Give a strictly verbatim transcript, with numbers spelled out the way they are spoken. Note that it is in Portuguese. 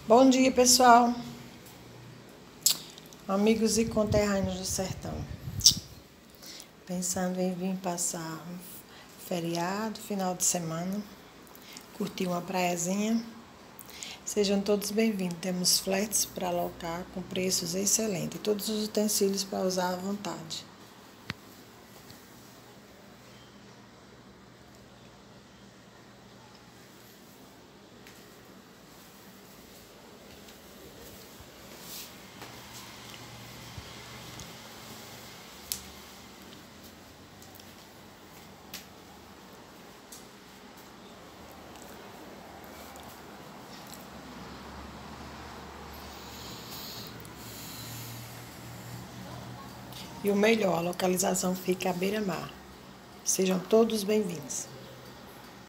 Bom dia, pessoal, amigos e conterrâneos do sertão. Pensando em vir passar um feriado, final de semana, curtir uma praiazinha. Sejam todos bem-vindos. Temos flats para alocar com preços excelentes e todos os utensílios para usar à vontade. E o melhor, a localização fica à beira-mar. Sejam todos bem-vindos.